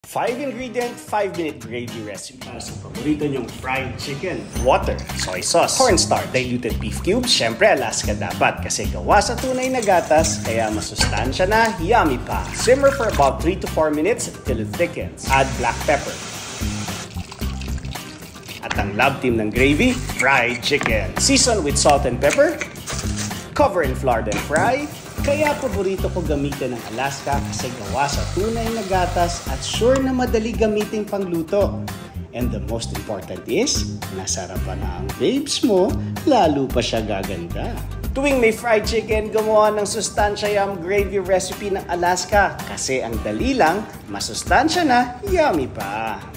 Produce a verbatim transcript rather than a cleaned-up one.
five ingredient, five minute gravy recipe. Para sa paborito nyong fried chicken. Water, soy sauce, cornstarch, diluted beef cubes, syempre Alaska dapat kasi gawa sa tunay na gatas kaya masustansya na, yummy pa. Simmer for about three to four minutes till it thickens. Add black pepper. At ang love team ng gravy, fried chicken. Season with salt and pepper. Cover in flour then fry. Kaya paborito ko gamitin ng Alaska kasi gawa sa tunay na gatas at sure na madali gamitin pangluto. And the most important is, nasarapan na ang babes mo, lalo pa siya gaganda. Tuwing may fried chicken, gumawa ng sustansya yum gravy recipe ng Alaska kasi ang dali lang, masustansya na, yummy pa.